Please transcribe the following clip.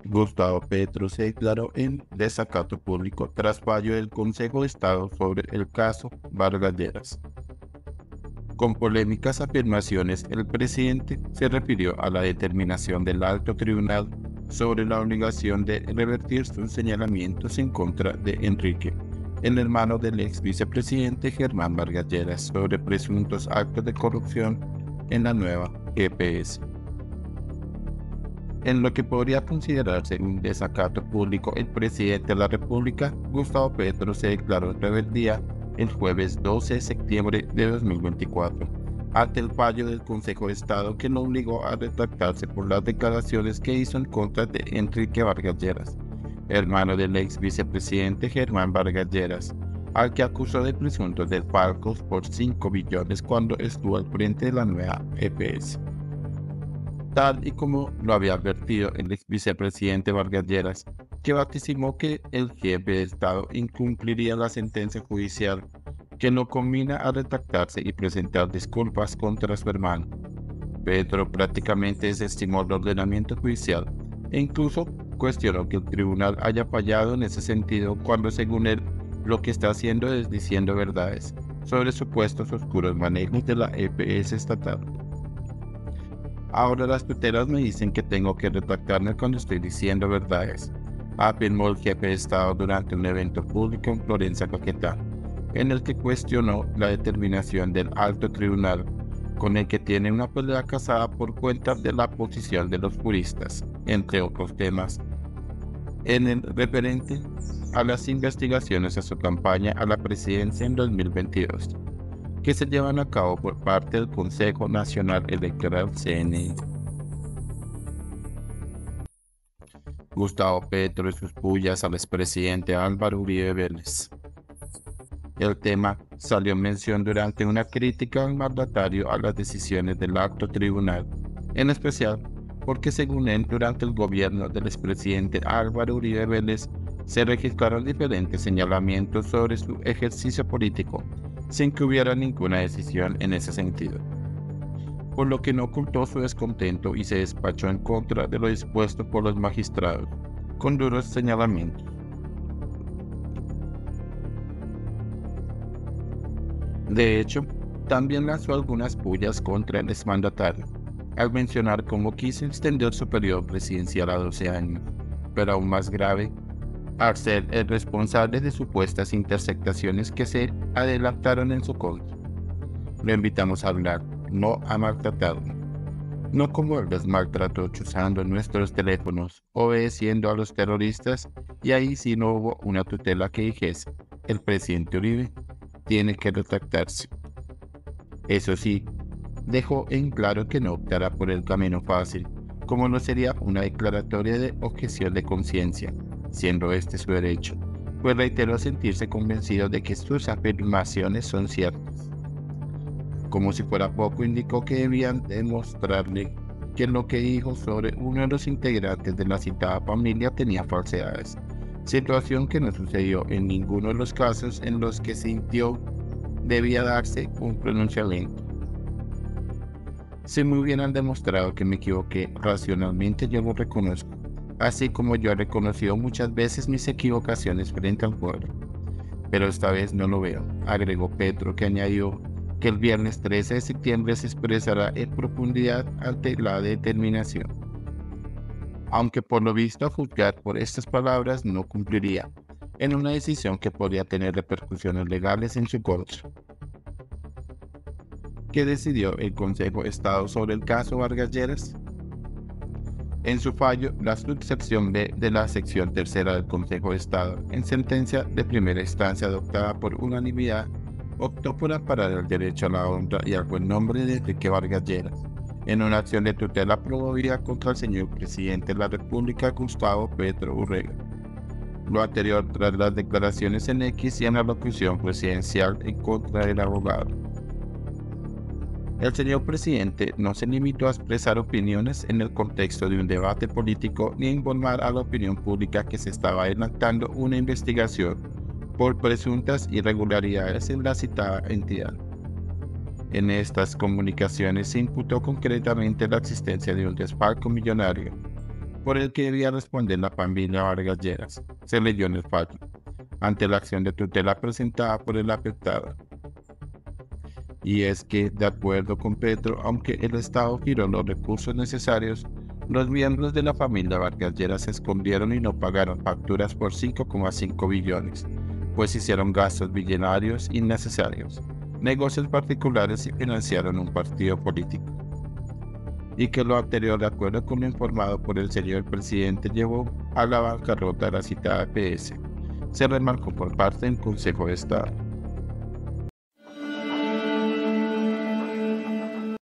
Gustavo Petro se declaró en desacato público tras fallo del Consejo de Estado sobre el caso Vargas Lleras. Con polémicas afirmaciones, el presidente se refirió a la determinación del alto tribunal sobre la obligación de revertir sus señalamientos en contra de Enrique, el hermano del ex vicepresidente Germán Vargas Lleras, sobre presuntos actos de corrupción en la nueva EPS. En lo que podría considerarse un desacato público, el presidente de la República, Gustavo Petro, se declaró en rebeldía el jueves 12 de septiembre de 2024, ante el fallo del Consejo de Estado que lo obligó a retractarse por las declaraciones que hizo en contra de Enrique Vargas Lleras, hermano del ex vicepresidente Germán Vargas Lleras, al que acusó de presuntos desfalcos por 5 billones cuando estuvo al frente de la nueva EPS. Tal y como lo había advertido el ex vicepresidente Vargas Lleras, que vaticinó que el jefe de Estado incumpliría la sentencia judicial que lo combina a retractarse y presentar disculpas contra su hermano. Petro prácticamente desestimó el ordenamiento judicial e incluso cuestionó que el tribunal haya fallado en ese sentido cuando, según él, lo que está haciendo es diciendo verdades sobre supuestos oscuros manejos de la EPS estatal. Ahora las tutelas me dicen que tengo que retractarme cuando estoy diciendo verdades, afirmó el jefe de Estado durante un evento público en Florencia, Caquetá, en el que cuestionó la determinación del alto tribunal, con el que tiene una pelea casada por cuenta de la posición de los juristas, entre otros temas, en el referente a las investigaciones a su campaña a la presidencia en 2022. Que se llevan a cabo por parte del Consejo Nacional Electoral CNE. Gustavo Petro y sus pullas al expresidente Álvaro Uribe Vélez. El tema salió en mención durante una crítica al mandatario a las decisiones del alto tribunal, en especial porque, según él, durante el gobierno del expresidente Álvaro Uribe Vélez se registraron diferentes señalamientos sobre su ejercicio político, sin que hubiera ninguna decisión en ese sentido, por lo que no ocultó su descontento y se despachó en contra de lo dispuesto por los magistrados, con duros señalamientos. De hecho, también lanzó algunas pullas contra el exmandatario, al mencionar cómo quiso extender su periodo presidencial a 12 años, pero aún más grave, al ser el responsable de supuestas interceptaciones que se adelantaron en su contra. Lo invitamos a hablar, no a maltratarlo. No como él los maltrató chuzando nuestros teléfonos, obedeciendo a los terroristas, y ahí sí no hubo una tutela que dijese, el presidente Uribe tiene que retractarse. Eso sí, dejó en claro que no optará por el camino fácil, como no sería una declaratoria de objeción de conciencia, siendo este su derecho, pues reiteró sentirse convencido de que sus afirmaciones son ciertas. Como si fuera poco, indicó que debían demostrarle que lo que dijo sobre uno de los integrantes de la citada familia tenía falsedades, situación que no sucedió en ninguno de los casos en los que sintió debía darse un pronunciamiento. Si me hubieran demostrado que me equivoqué racionalmente, yo lo reconozco, así como yo he reconocido muchas veces mis equivocaciones frente al pueblo. Pero esta vez no lo veo, agregó Petro, que añadió que el viernes 13 de septiembre se expresará en profundidad ante la determinación. Aunque por lo visto, a juzgar por estas palabras, no cumpliría, en una decisión que podría tener repercusiones legales en su contra. ¿Qué decidió el Consejo de Estado sobre el caso Vargas Lleras? En su fallo, la subsección B de la sección tercera del Consejo de Estado, en sentencia de primera instancia adoptada por unanimidad, optó por amparar el derecho a la honra y al buen nombre de Enrique Vargas Lleras, en una acción de tutela promovida contra el señor presidente de la República, Gustavo Petro Urrega. Lo anterior tras las declaraciones en X y en la locución presidencial en contra del abogado. El señor presidente no se limitó a expresar opiniones en el contexto de un debate político ni a informar a la opinión pública que se estaba adelantando una investigación por presuntas irregularidades en la citada entidad. En estas comunicaciones se imputó concretamente la existencia de un desfalco millonario, por el que debía responder la familia Vargas Lleras, se leyó en el fallo, ante la acción de tutela presentada por el afectado. Y es que, de acuerdo con Petro, aunque el Estado giró los recursos necesarios, los miembros de la familia Vargas Lleras se escondieron y no pagaron facturas por 5,5 billones, pues hicieron gastos billonarios innecesarios, negocios particulares y financiaron un partido político. Y que lo anterior, de acuerdo con lo informado por el señor presidente, llevó a la bancarrota de la citada EPS, se remarcó por parte del Consejo de Estado.